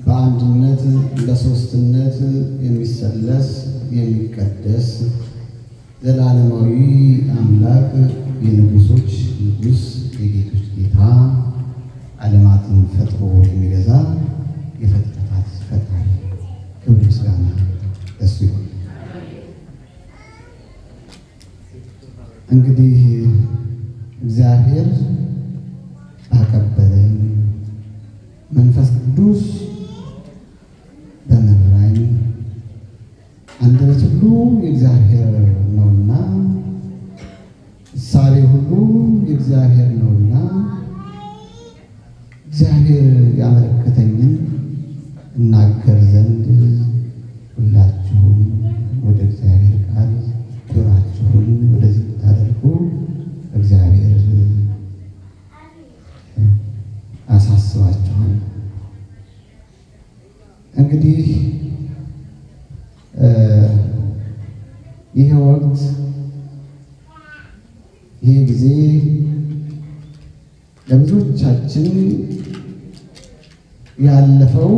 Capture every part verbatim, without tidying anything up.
በአንድነት በሶስትነት የሚሰለስ የሚቀደስ ዘላለማዊ አምላክ የንጉሶች ንጉስ የጌቶች ጌታ ዓለማትን ፈጥሮ የሚገዛ የፍጥረታት ፈጣሪ ክብር ምስጋና ለእሱ ይሁን። እንግዲህ እግዚአብሔር ባቀበለን መንፈስ ቅዱስ በመራኝ አንደበት ሁሉ የእግዚአብሔር ነውና እሳቤ ሁሉ የእግዚአብሔር ነውና እግዚአብሔር ያመለከተኝን እናገር ዘንድ ሁላችሁም ወደ እግዚአብሔር ቃል ጆሯችሁን ወደዚህ ታደርጉ እግዚአብሔር አሳስባችኋል። እንግዲህ ይህ ወቅት ይህ ጊዜ ለብዙዎቻችን ያለፈው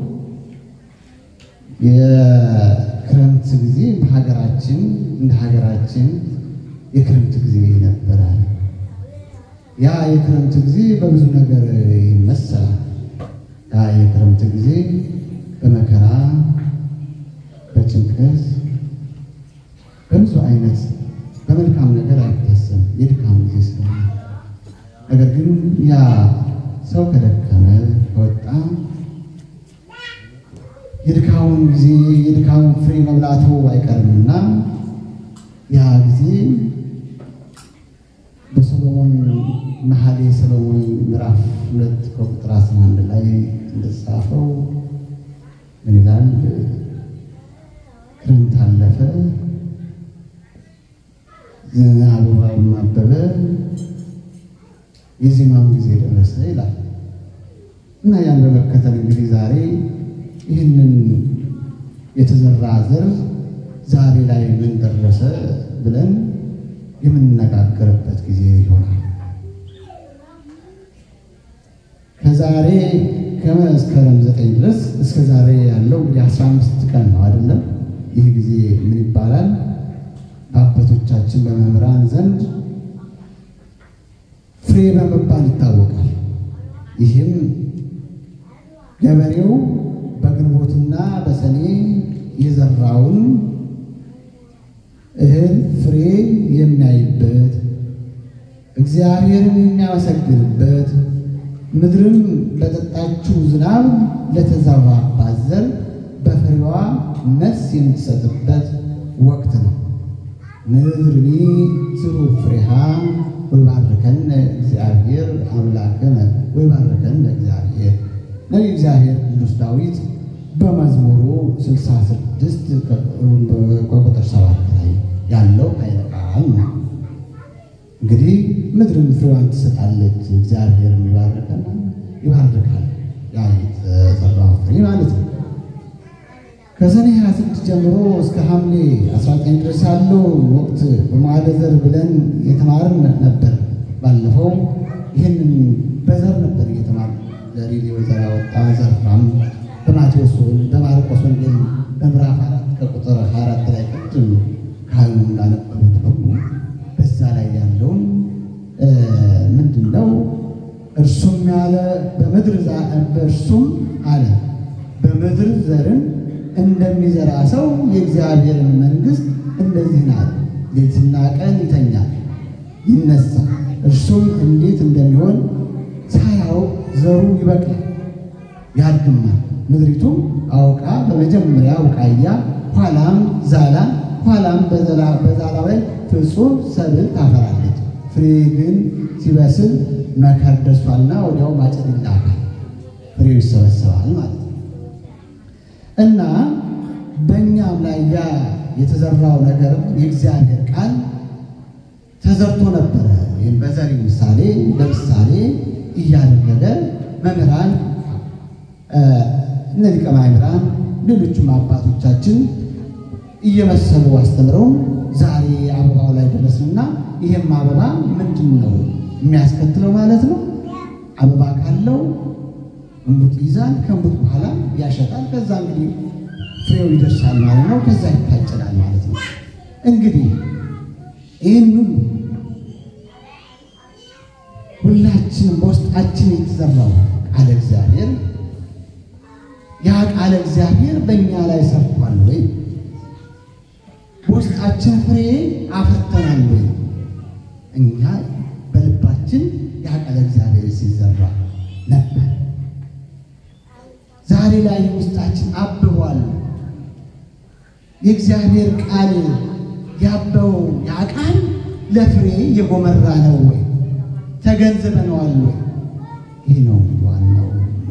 የክረምት ጊዜ በሀገራችን እንደ ሀገራችን የክረምት ጊዜ ነበረ። ያ የክረምት ጊዜ በብዙ ነገር ይመሰላል። ያ የክረምት ጊዜ በመከራ በጭንቀት በብዙ አይነት በመልካም ነገር አይታሰብም፣ የድካም ጊዜ ስለሆነ። ነገር ግን ያ ሰው ከደከመ ከወጣ የድካሙን ጊዜ የድካሙን ፍሬ መብላቱ አይቀርምና ያ ጊዜ በሰሎሞን መኃልየ ሰሎሞን ምዕራፍ ሁለት ከቁጥር አስራ አንድ ላይ እንደተጻፈው ምን ይላል? ክረምት አለፈ፣ አበባውም አበበ፣ የዜማም ጊዜ ደረሰ ይላል። እና ያን በመከተል እንግዲህ ዛሬ ይህንን የተዘራ ዘር ዛሬ ላይ ምን ደረሰ ብለን የምንነጋገርበት ጊዜ ይሆናል። ከዛሬ ከመስከረም ዘጠኝ ድረስ እስከ ዛሬ ያለው እንግዲህ አስራ አምስት ቀን ነው አይደለም? ይህ ጊዜ ምን ይባላል? በአባቶቻችን በመምህራን ዘንድ ፍሬ በመባል ይታወቃል። ይህም ገበሬው በግንቦትና በሰኔ የዘራውን እህል ፍሬ የሚያይበት እግዚአብሔርን የሚያመሰግንበት ምድርም ለጠጣችው ዝናብ ለተዘራባት ዘር በፍሬዋ መልስ የምትሰጥበት ወቅት ነው። ምድርኒ ጽሩ ፍሬሃ ወይባርከነ እግዚአብሔር አምላክነ ወይባርከነ እግዚአብሔር ነው። እግዚአብሔር ቅዱስ ዳዊት በመዝሙሩ ስልሳ ስድስት ከቁጥር ሰባት ላይ ያለው ኃይለ ቃል ነው። እንግዲህ ምድርም ፍሬዋን ትሰጣለች፣ እግዚአብሔር ይባርከና ይባርካል። ያ የተዘራው ፍሬ ማለት ነው። ከሰኔ ሃያ ስድስት ጀምሮ እስከ ሐምሌ አስራ ዘጠኝ ድረስ ያለው ወቅት በመዋዕለ ዘር ብለን የተማርን ነበር። ባለፈው ይህንን በዘር ነበር የተማርን። ዘሪሌ ወዘራ ወጣ ዘራም በማቴዎስ በማርቆስ ወንጌል በምዕራፍ አራት ከቁጥር ሃያ አራት ላይ ቅድም ካህኑ እንዳነበቡት ሁሉ በዛ ላይ ያለውን ምንድነው? እርሱም ያለ በምድር በእርሱም አለ በምድር ዘርን እንደሚዘራ ሰው የእግዚአብሔርን መንግሥት እንደዚህ ናት። ሌትና ቀን ይተኛል ይነሳል፣ እርሱም እንዴት እንደሚሆን ሳያውቅ ዘሩ ይበቅላል ያድግማል። ምድሪቱም አውቃ በመጀመሪያ ቡቃያ ኋላም ዛላ ኋላም በዛላ ላይ ፍጹም ሰብል ታፈራለች። ፍሬ ግን ሲበስል መከር ደርሷልና ወዲያው ማጨድ ይላካል፣ ፍሬው ይሰበሰባል ማለት ነው። እና በእኛም ላይ ያ የተዘራው ነገር የእግዚአብሔር ቃል ተዘርቶ ነበረ። ይህም በዘሪ ምሳሌ በምሳሌ እያደረገ መምህራን እነዚህ ቀማምራን ሌሎችም አባቶቻችን እየመሰሉ አስተምረው ዛሬ አበባው ላይ ደረስንና ይሄም አበባ ምንድነው የሚያስከትለው ማለት ነው? አበባ ካለው እንቡጥ ይዛል። ከእንቡጥ በኋላ ያሸጣል። ከዛ እንግዲህ ፍሬው ይደርሳል ማለት ነው። ከዛ ይታጨዳል ማለት ነው። እንግዲህ ይህንን ሁላችንም በውስጣችን የተዘራው ቃለ እግዚአብሔር ያ ቃለ እግዚአብሔር በእኛ ላይ ሰርቷል ወይ? በውስጣችን ፍሬ አፍርተናል ወይ? እኛ በልባችን ያ ቃለ እግዚአብሔር ሲዘራ ነበር። ዛሬ ላይ ውስጣችን አብቧል። የእግዚአብሔር ቃል ያበው ያ ቃል ለፍሬ የጎመራ ነው ወይ? ተገንዝበነዋል ወይ? ይህ ነው ዋናው።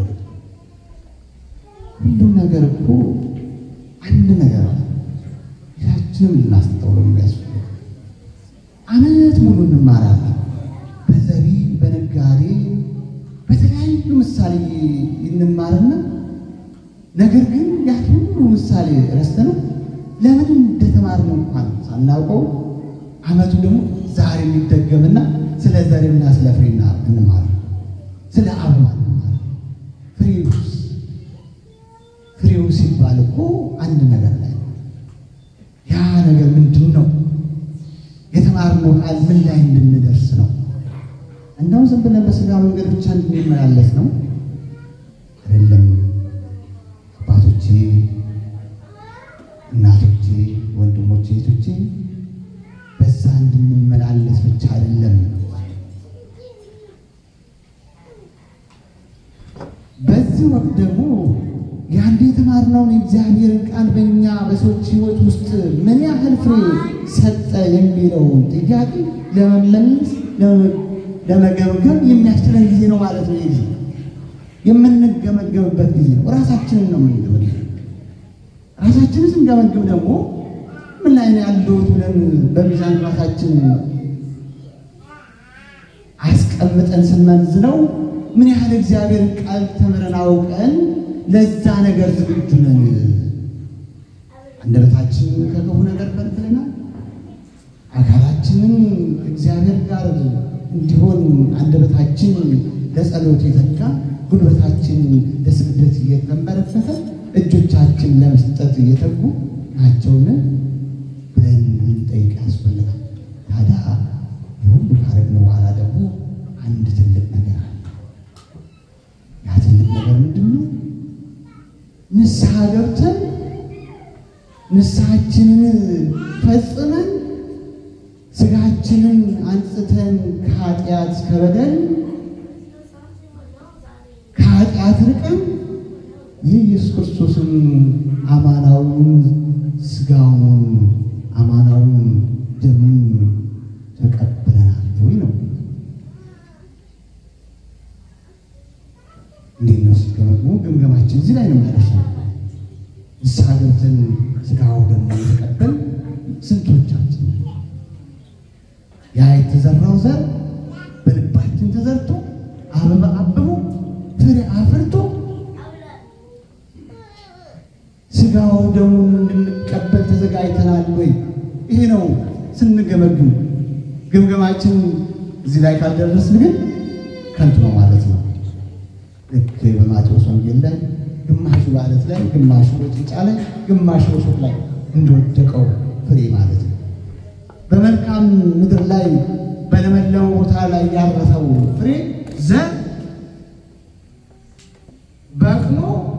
ሁሉም ነገር እኮ አንድ ነገር ነው። ያችንም ልናስተውለው የሚያስፈልግ ዓመት ሙሉ እንማራለን። በዘሪ በነጋዴ በተለያዩ ምሳሌ እንማርና ነገር ግን ያ ሁሉ ምሳሌ ረስተነው ለምን እንደተማርነው እንኳን ሳናውቀው ዓመቱ ደግሞ ዛሬ የሚደገምና ስለ ዘሪና ስለ ፍሬና እንማር፣ ስለ አበባ እንማር። ፍሬውስ ፍሬው ሲባል እኮ አንድ ነገር ላይ ያ ነገር ምንድን ነው? የተማርነው ቃል ምን ላይ እንድንደርስ ነው? እንደው ዝም ብለን በስጋ መንገድ ብቻ እንድንመላለስ ነው አይደለም። አባቶቼ፣ እናቶቼ፣ ወንድሞቼ፣ እህቶቼ በዛ እንድንመላለስ ብቻ አይደለም። በዚህ ወቅት ደግሞ ያን የተማርነውን የእግዚአብሔርን ቃል በእኛ በሰዎች ሕይወት ውስጥ ምን ያህል ፍሬ ሰጠ የሚለውን ጥያቄ ለመመለስ ለመገምገም የሚያስችለን ጊዜ ነው ማለት ነው። ይሄ የምንገመገምበት ጊዜ ነው። ራሳችንን ነው የምንገመግመው። ራሳችንን ስንገመግም ደግሞ ምን ላይ ነው ያለሁት ብለን በሚዛን ራሳችን አስቀምጠን ስንመዝነው ምን ያህል እግዚአብሔርን ቃል ተምረን አውቀን ለዛ ነገር ዝግጁ ነን? አንደበታችንን ከክፉ ነገር ከልክለናል። አካላችንን እግዚአብሔር ጋር እንዲሆን አንደበታችን ለጸሎት የተጋ፣ ጉልበታችን ለስግደት እየተንበረከከ፣ እጆቻችን ለመስጠት እየተጉ ናቸውን ብለን ልንጠይቅ ያስፈልጋል። ታዲያ ይሁን ካረግን በኋላ ደግሞ አንድ ትልቅ ነገር አለ። ያ ትልቅ ነገር ምንድን ነው? ንስሐ ገብተን ንስሐችንን ፈጽመን ስጋችንን አንጽተን ከኃጢአት ከበደል ከኃጢአት ርቀን የኢየሱስ ክርስቶስን አማናውን ስጋውን አማናውን ደሙን ተቀብለናል ወይ ነው። እንዴት ነው ስትገመግሙ? ግምገማችን እዚህ ላይ ነው የሚያደርሰው። ንስሐ ገብተን ስጋው ደግሞ የተቀበል ስንቶቻችን? ያ የተዘራው ዘር በልባችን ተዘርቶ አበባ አብቦ ፍሬ አፍርቶ ስጋው ደሙን እንድንቀበል ተዘጋጅተናል ወይ? ይሄ ነው ስንገመግም። ግምገማችን እዚህ ላይ ካልደረስን ግን ከንቱ ነው ማለት ነው። ልክ በማቴዎስ ወንጌል ላይ ግማሹ በዓለት ላይ፣ ግማሹ በጭንጫ ላይ፣ ግማሹ በእሾህ ላይ እንደወደቀው ፍሬ ማለት ነው። በመልካም ምድር ላይ በለመለመ ቦታ ላይ ያረፈው ፍሬ ዘር በቅሎ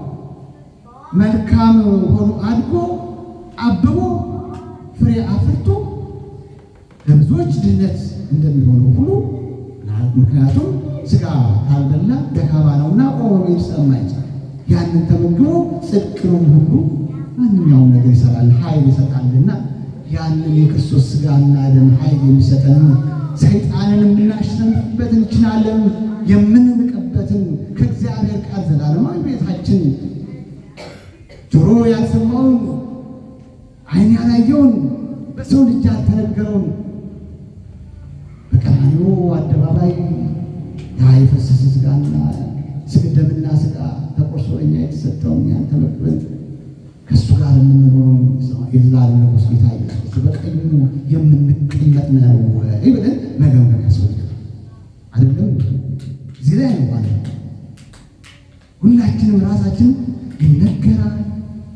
መልካም ሆኖ አድጎ አብቦ ፍሬ አፍርቶ ለብዙዎች ድነት እንደሚሆኑ ሁሉ ምክንያቱም ስጋ ካልበላ ደካማ ነውና ቆሞ መሄድ ስለማይቻል ያንን ተመግቦ ጽድቅንም ሁሉ ማንኛውም ነገር ይሰራል፣ ኃይል ይሰጣልና ያንን የክርስቶስ ስጋና ደም ኃይል የሚሰጠን ሰይጣንን የምናሸንፍበት እንችላለን የምንንቅበትን ከእግዚአብሔር ቃል ዘላለማዊ ቤታችን ጆሮ ያልሰማውን ዓይን ያላየውን በሰው ልጅ ያልተነገረውን በቀራንዮ አደባባይ ያ የፈሰሰ ስጋና ደምና ስጋ ተቆርሶ ለእኛ የተሰጠውን ያን ተመግበን ከእሱ ጋር የምንኖረው የዘላለም ንጉሥ ጌታ ኢየሱስ በቀኙ የምንቀመጥ ነው ወይ ብለን መገምገም ያስፈልጋል። አይደለም እዚህ ላይ ነው ማለት ሁላችንም ራሳችን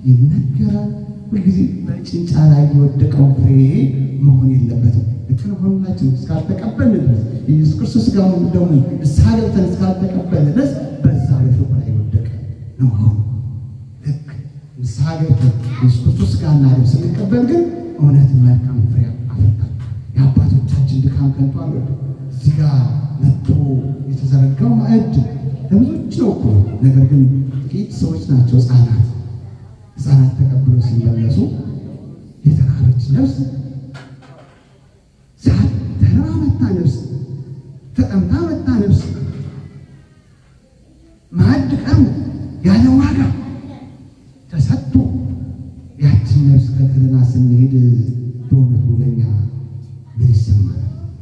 ይነገራል። ሁልጊዜ በጭንጫ ላይ የወደቀው ፍሬ መሆን የለበትም። ልክን ሁላችን እስካልተቀበልን ድረስ ኢየሱስ ክርስቶስ ጋውን ደሙ እስካልተን እስካልተቀበልን ድረስ በዛ በሾህ ላይ ወደቀ ነው። አሁን ልክ እስካልተን ኢየሱስ ክርስቶስ ጋርና ደም ስንቀበል ግን እውነት መልካም ፍሬ አፈራል። የአባቶቻችን ድካም ከንቱ አልሆነም። እዚህ ጋር መጥቶ የተዘረጋው ማዕድ ለብዙዎች ነው እኮ። ነገር ግን ጥቂት ሰዎች ናቸው፣ ሕፃናት ሕፃናት ተቀብለው ሲመለሱ የተራበች ነፍስ ዛት ተራባ መጣ ነፍስ ተጠምታ መጣ ነፍስ ማዕድ ቀርቦ ያለ ዋጋ ተሰጥቶ ያችን ነፍስ ከክልና ስንሄድ በእውነቱ ለኛ ምን ይሰማል?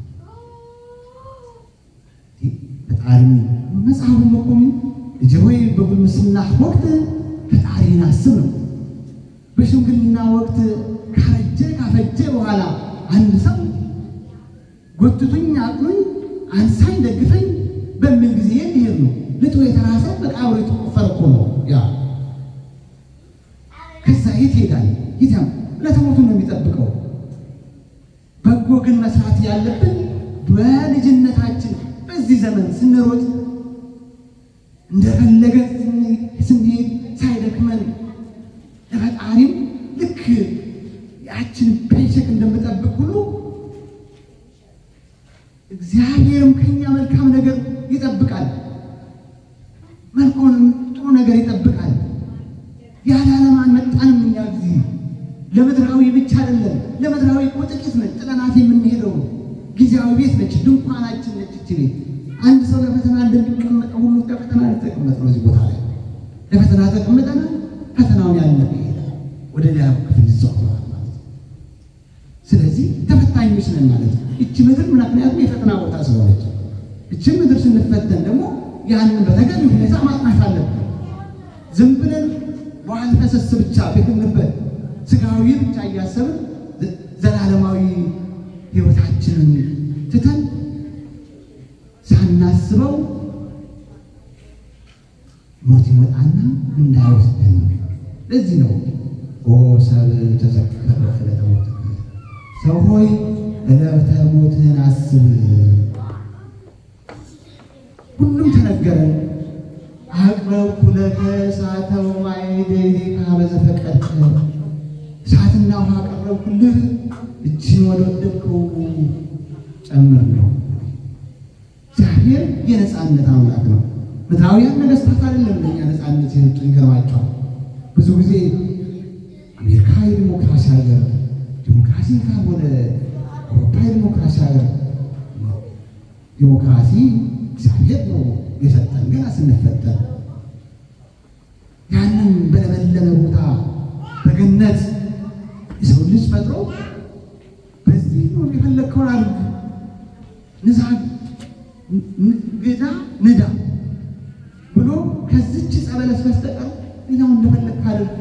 ፈጣሪ መጽሐፉ መቆም ልጅ ሆይ በጉልምስና ወቅት ፈጣሪን አስብ ነው። በሽምግልና ወቅት ካረጀ ካፈጀ በኋላ አንድ ሰው ጎትቱኝ አቅሉኝ አንሳኝ ደግፈኝ በሚል ጊዜ ይሄድ ነው። ልቶ የተራሰ መቃብር የተቆፈረ እኮ ነው። ያ ከዛ የት ይሄዳል? ይታም ለተሞቱ ነው የሚጠብቀው። በጎ ግን መስራት ያለብን በልጅነታችን በዚህ ዘመን ስንሮጥ እንደፈለገ ስንሄድ ሳይደክመን ለፈጣሪም ልክ ያችን ፔንሽን እንደምጠብቅ ሁሉ እግዚአብሔርም ከኛ መልካም ነገር ይጠብቃል። መልካም ጥሩ ነገር ይጠብቃል። ያለ ዓላማ መጣንም እኛ ጊዜ ለምድራዊ ብቻ አይደለም። ለምድራዊ እኮ ጥቂት ነች ጥለናት የምንሄደው ጊዜያዊ ቤት ነች፣ ድንኳናችን ነች። እቺ ቤት አንድ ሰው ለፈተና እንደሚቀመጠው ሁሉ ለፈተና ተቀመጠ ነው። እዚህ ቦታ ላይ ለፈተና ተቀመጠና ፈተናውን ያለፈ ይሄዳል ወደ ሌላ ክፍል ይዘዋወራል ማለት ነው። ስለዚህ ተፈታኞች ነን ማለት ነው። እቺ ምድር ምክንያቱም የፈተና ቦታ ስለሆነች እቺ ምድር ስንፈተን ደግሞ ያንን በተገቢ ሁኔታ ማጥናት አለብን። ዝም ብለን በኋላ ፈሰስ ብቻ ቤትንበት ስጋዊ ብቻ እያሰብን ዘላለማዊ ሕይወታችንን ትተን ሳናስበው ሞት ይመጣና እንዳይወስደን። ለዚህ ነው ኦ ሰብ ተዘከረ ዕለተ ሞትህ፣ ሰው ሆይ ዕለተ ሞትህን አስብ። ሁሉም ተነገረን። አቅረብኩ ለከ እሳተ ወማዕደ በዘፈቀድከ፣ እሳትና ውሃ አቀረብኩልህ እጅን ወደ ወደድከው ጨምር ነው። እግዚአብሔር የነፃነት አምላክ ነው። ምድራውያን ነገስታት አይደለም ለኛ ነፃነት የሰጡን። ይገርማቸዋል። ብዙ ጊዜ አሜሪካ የዲሞክራሲ ሀገር ዲሞክራሲ ካልሆነ አውሮፓ የዲሞክራሲ ሀገር ዲሞክራሲ እግዚአብሔር ነው የሰጠን። ገና ስንፈጠር ያንን በለመለመ ቦታ በገነት የሰው ልጅ ፈጥሮ በዚህ ነው የፈለግከውን አድርግ፣ ንዛ፣ ግዛ፣ ንዳ ብሎ ከዚች ጸበለስ በስተቀር ሌላው እንደፈለግክ አድርግ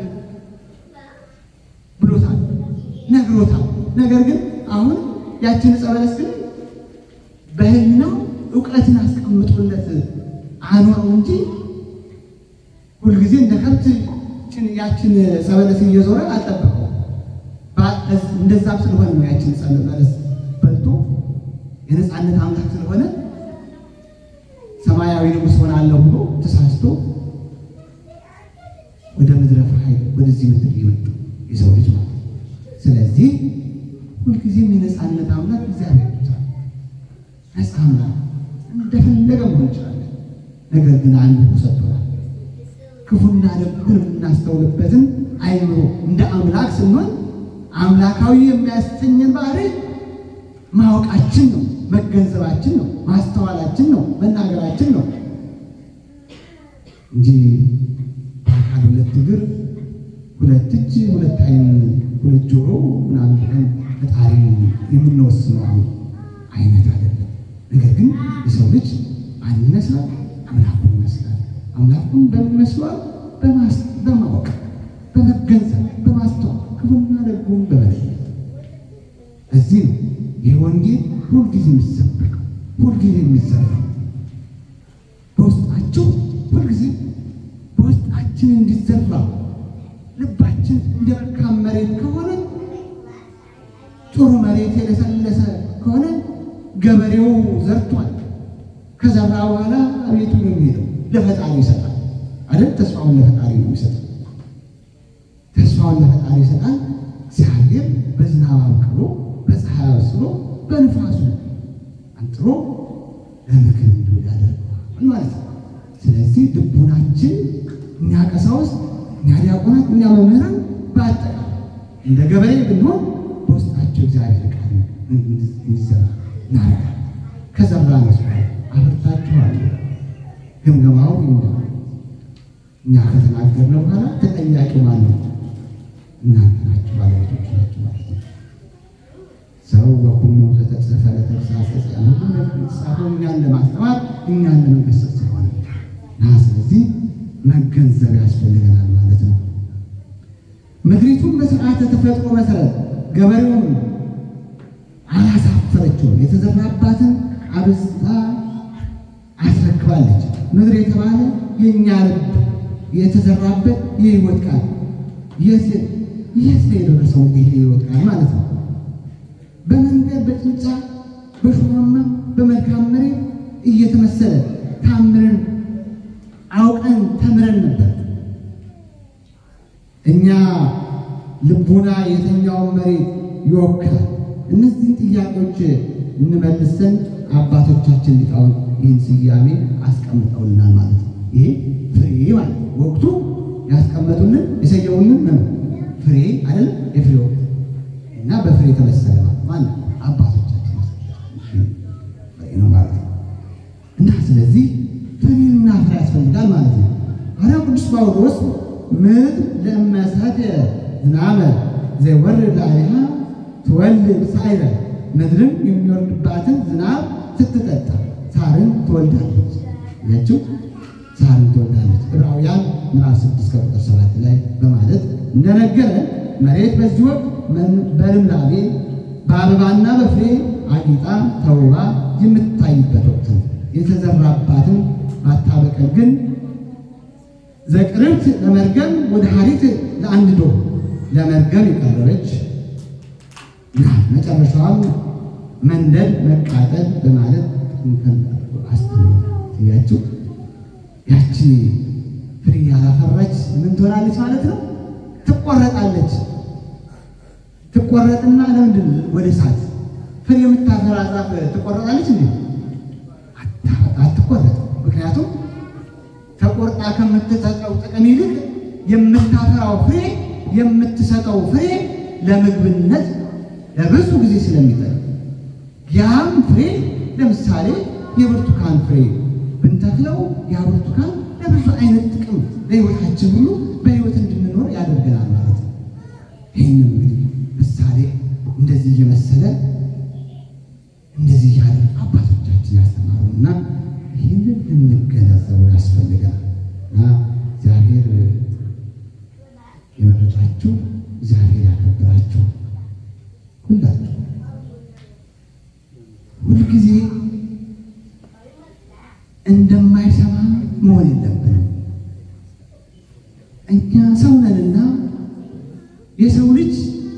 ብሎታል፣ ነግሮታል። ነገር ግን አሁን ያችን ጸበለስ ግን በህሊናው ዕውቀትን አስቀምጦለት አኖረው እንጂ ሁልጊዜ እንደ ከብት ያችን ጸበለስ እየዞረ አልጠበቀው። እንደዛም ስለሆነ ነው ያችን ጸበለስ በልቶ የነፃነት አምላክ ስለሆነ ሰማያዊ ንጉሥ ሆናለሁ ብሎ ተሳስቶ ወደ ምድረ ፍርሃት ወደዚህ ምድር ይመጣ የሰው ልጅ ማለት። ስለዚህ ሁልጊዜም የነፃነት አምላክ እግዚአብሔር ብቻ ነፃ አምላክ እንደፈለገ መሆን ይችላል። ነገር ግን አንድ ሰጥቶናል። ክፉና ደጉን የምናስተውልበትን አይምሮ እንደ አምላክ ስንሆን አምላካዊ የሚያሰኘን ባህሪ ማወቃችን ነው፣ መገንዘባችን ነው፣ ማስተዋላችን ነው፣ መናገራችን ነው እንጂ በአካል ሁለት እግር፣ ሁለት እጅ፣ ሁለት ዓይን፣ ሁለት ጆሮ ምናምን ፈጣሪ የምንወስነው አይነት አይደለም። ነገር ግን የሰው ልጅ ማን ይመስላል? አምላኩን ይመስላል። አምላኩን በሚመስለው በማወቅ በመገንዘብ በማስተዋል ክፉና ደጉን በመለየት እዚህ ነው ይህ ወንጌል ሁልጊዜ የሚሰበከው ሁልጊዜ የሚሰራው በውስጣቸው ሁልጊዜ በውስጣችን እንዲዘራ ልባችን መሬታችን እንደ መልካም መሬት ከሆነ ጥሩ መሬት የለሰለሰ ከሆነ ገበሬው ዘርቷል ከዘራ በኋላ አቤቱ ነው የሚሄደው ለፈጣሪ ይሰጣል አይደል ተስፋውን ለፈጣሪ ነው የሚሰጠው ተስፋውን ለፈጣሪ ይሰጣል እግዚአብሔር በዝናብ አብቅሎ በፀሐይ አብስሎ በንፋሱ አንጥሮ ለምክር እንዲውል ያደርገዋል ማለት ነው ስለዚህ ልቡናችን እኛ ቀሳውስት እኛ ዲያቆናት እኛ መምህራን በአጠቃላይ እንደ ገበሬ ብንሆን በውስጣቸው እግዚአብሔር ቃል እንዲዘራ እናደርጋለን ከዘራ ነው አብርታችኋል ግምገማው እኛ ከተናገርነው በኋላ ተጠያቂው ማን ነው እናንተ ናችሁ ባለቤቶች ናችሁ ማለት ነው ሰው በኩሉ ተተጽፈ ለተሳሰ ያለው ለተሳሰው እኛን ለማስተማር እኛን ለመገሰጽ ስለሆነ ና ስለዚህ መገንዘብ ያስፈልገናል ማለት ነው ምድሪቱን በስርዓተ ተፈጥሮ መሰረት ገበሬውን አላሳፈረችውም የተዘራባትን አብስታ አስረክባለች ምድር የተባለ የኛ ልብ የተዘራበት የህይወት ቃል የስ የስ የደረሰው የህይወት ቃል ማለት ነው በመንገድ በጭንጫ በሹማማ በመልካም መሬት እየተመሰለ ታምረን አውቀን ተምረን ነበር እኛ ልቡና የተኛው መሬት ይወክላል እነዚህ ጥያቄዎች እንመልሰን አባቶቻችን ሊቃውን ይህን ስያሜ አስቀምጠውልናል ማለት ነው ይሄ ፍሬ ማለት ወቅቱ ያስቀመጡልን የሰየውልን ነው ፍሬ አይደል የፍሬ ወቅት እና በፍሬ ተመሰለ ማለት አባቶቻችን ነው ማለት ነው እና ስለዚህ ፍሬና ፍሬ ያስፈልጋል ማለት ነው ሐዋርያው ቅዱስ ጳውሎስ ምድር ለመሰተ ዝናመ ዘይወርድ ዐለይሃ ትወልድ ሳይረ ምድርም የሚወርድባትን ዝናብ ስትጠጣ ሳርን ትወልዳለች ያችሁ ሳርን ትወልዳለች ዕብራውያን ምዕራፍ ስድስት ቁጥር ሰባት ላይ በማለት እንደነገረን መሬት በዚህ ወቅት በልምላሜ በአበባና በፍሬ አጊጣ ተውባ የምትታይበት ወቅት ነው የተዘራባትን ማታበቀል ግን ዘቅርብት ለመርገም ወደ ሐሪት ለአንድዶ ለመርገም የቀረበች መጨረሻው መንደድ መቃጠል በማለት እንከን አስተምሮ ያችሁ ያቺ ፍሬ ያላፈራች ምን ትሆናለች ማለት ነው ትቆረጣለች ትቆረጥና ለምንድን ወደ እሳት ፍሬ የምታፈራ ዛፍ ትቆረጣለች እንዴ አትቆረጥ ምክንያቱም ተቆርጣ ከምትሰጠው ጥቅም ይልቅ የምታፈራው ፍሬ የምትሰጠው ፍሬ ለምግብነት ለብዙ ጊዜ ስለሚጠቅም ያም ፍሬ ለምሳሌ የብርቱካን ፍሬ ብንተክለው ያ ብርቱካን ለብዙ አይነት ጥቅም ለህይወታችን ሁሉ በህይወት እንድንኖር ያደርገናል ማለት ነው ይሄንን እንግዲህ ምሳሌ እንደዚህ እየመሰለ እንደዚህ ያለ አባቶቻችን ያስተማሩና ይሄንን እንገነዘበው ያስፈልጋል እና እግዚአብሔር የመረጣችሁ እግዚአብሔር ያከበራችሁ ሁላችሁ ሁልጊዜ እንደማይሰማ መሆን የለብንም እኛ ሰው ነንና የሰው ልጅ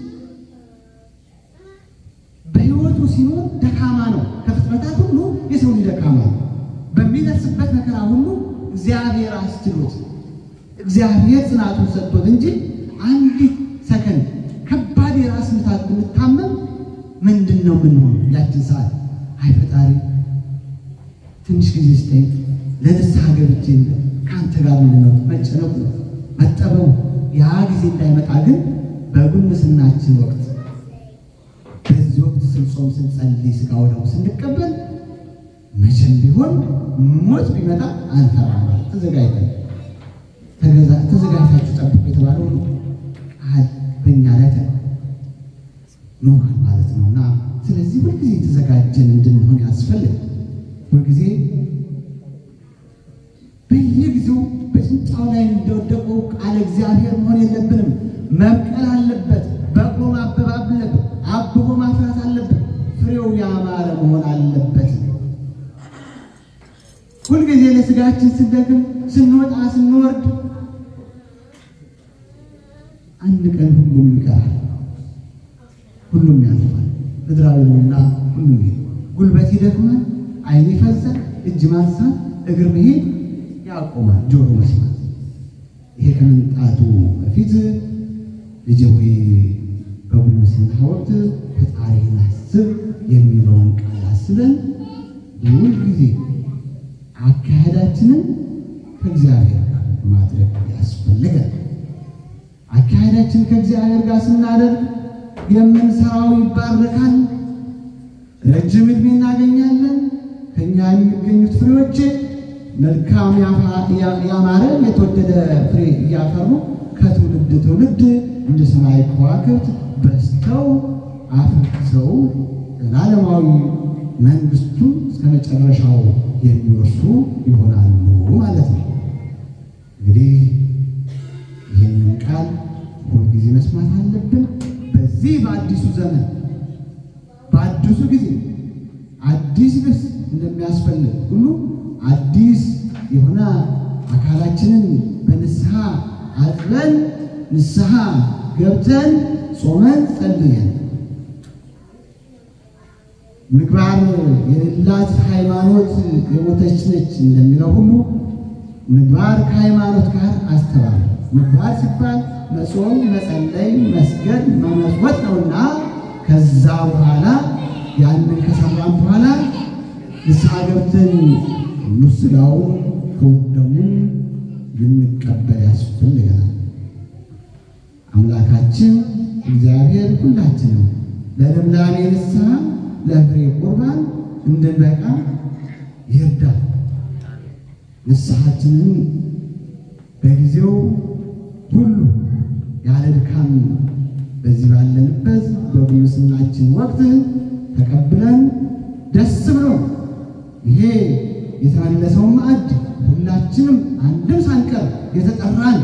በህይወቱ ሲኖር ደካማ ነው ከፍጥረታት ሁሉ የሰው ልጅ ደካማ ነው በሚደርስበት መከራ ሁሉ እግዚአብሔር አስችሎት እግዚአብሔር ጽናቱን ሰጥቶት እንጂ አንዲት ሰከንድ ከባድ የራስ ምታት ብንታመም ምንድነው ምን ሆነ ያችን ሰዓት አይ ፈጣሪ ትንሽ ጊዜ ስጠኝ ለንስሐ ገብቼ ካንተ ጋር ነው መጨነቁ መጠበው ያ ጊዜ እንዳይመጣ ግን በጉንስናችን ወቅት በዚህ ወቅት ስንጾም ስንጸልይ ስጋው ነው ስንቀበል መቼም ቢሆን ሞት ቢመጣ አንፈራም ተዘጋጅተን ተገዛ ተዘጋጅታችሁ ጠብቁ የተባለው አል በእኛ ላይ ነው ማለት ነውና ስለዚህ ሁልጊዜ ተዘጋጀን እንድንሆን ያስፈልጋል ሁልጊዜ በየጊዜው በጭንጫው ላይ እንደወደቀው ቃል እግዚአብሔር መሆን የለብንም መብቀል አለበት በቅሎ ማበብ አለበት አብቦ ማፍራት አለበት ፍሬው ያማረ መሆን አለበት ሁልጊዜ ለስጋችን ስንደክም ስንወጣ ስንወርድ አንድ ቀን ሁሉም ይቀራል፣ ሁሉም ያልፋል። ምድራዊውና ሁሉም ጉልበት ይደክማል፣ ዓይን ይፈዛል፣ እጅ ማንሳት፣ እግር መሄድ ያቆማል፣ ጆሮ መስማት። ይሄ ከመምጣቱ በፊት ልጄ ሆይ በጉልምስና ወቅት ፈጣሪህን አስብ የሚለውን ቃል አስበን ሁል ጊዜ አካሄዳችንን ከእግዚአብሔር ጋር ማድረግ ያስፈልጋል። አካሄዳችን ከእግዚአብሔር ጋር ስናደርግ የምንሰራው ይባረካል፣ ረጅም ዕድሜ እናገኛለን። ከኛ የሚገኙት ፍሬዎች መልካም ያማረ የተወደደ ፍሬ እያፈሩ ከትውልድ ትውልድ እንደ ሰማይ ከዋክብት በስተው አፍርተው ዘላለማዊ መንግስቱን እስከ መጨረሻው የሚወርሱ ይሆናሉ ማለት ነው። እንግዲህ ይህንን ቃል ሁልጊዜ መስማት አለብን። በዚህ በአዲሱ ዘመን በአዲሱ ጊዜ አዲስ ልብስ እንደሚያስፈልግ ሁሉ አዲስ የሆነ አካላችንን በንስሐ አጥበን ንስሐ ገብተን ጾመን ጸልየን ምግባር የሌላት ሃይማኖት የሞተች ነች እንደሚለው ሁሉ ምግባር ከሃይማኖት ጋር አስተባብሮ ምግባር ሲባል መጾም፣ መጸለይ፣ መስገድ፣ መመጽወት ነውና ከዛ በኋላ ያንን ከሰራን በኋላ ንስሐ ገብተን ቅዱስ ሥጋውን ክቡር ደሙን ልንቀበል ያስፈልገናል። አምላካችን እግዚአብሔር ሁላችንም ለልምላሜ ንስሐ ለፍሬ ቁርባን እንድንበቃ ይርዳል። ንስሐችንን በጊዜው ሁሉ ያለ ድካም በዚህ ባለንበት በጉልምስናችን ወቅት ተቀብለን ደስ ብሎ ይሄ የተመለሰው ማዕድ ሁላችንም አንድም ሳንቀር የተጠራን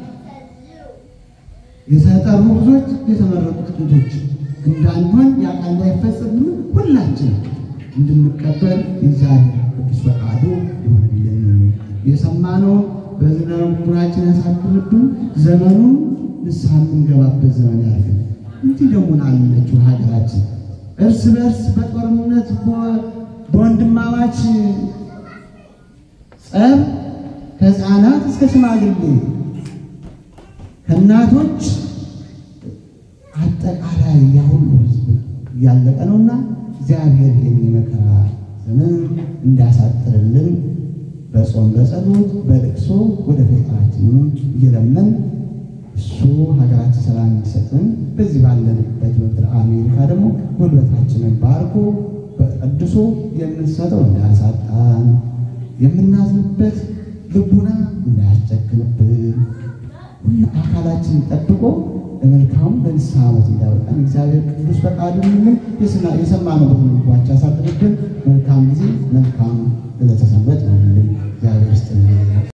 የተጠሩ ብዙዎች የተመረጡ ጥቂቶች እንዳንሆን ያቃል እንዳይፈጸም ሁላችን እንድንቀበል የእግዚአብሔር ቅዱስ ፈቃዱ ይሁንልን። የሰማነው በዝናችን ያሳድርብን። ዘመኑን ንስሐ የምንገባበት ዘመን ያድርግልን። እንዲህ ደግሞ አለችው ሀገራችን እርስ በርስ በጦርነት በወንድማማች ጸብ ከሕፃናት እስከ ሽማግሌ ከእናቶች አጠቃላይ ያሁሉ ሕዝብ እያለቀ ነውና እግዚአብሔር የሚመከራ ዘመን እንዲያሳጥርልን በጾም በጸሎት በልቅሶ ወደ ፈጣሪያችን እየለመን እሱ ሀገራችን ሰላም እንዲሰጥን በዚህ ባለንበት ምድር አሜሪካ ደግሞ ጉልበታችንን ባርኮ በቅዱሱ የምንሰጠው እንዳያሳጣን የምናዝንበት ልቡና እንዳያስጨክንብን ሁሉ አካላችን ጠብቆ ለመልካም ለንስሐ ሞት እንዳያበቃን እግዚአብሔር ቅዱስ ፈቃዱን የሰማነው በሁሉ ልባችን ያሳድርብን። መልካም ጊዜ መልካም ዕለተ ሰንበት ነው።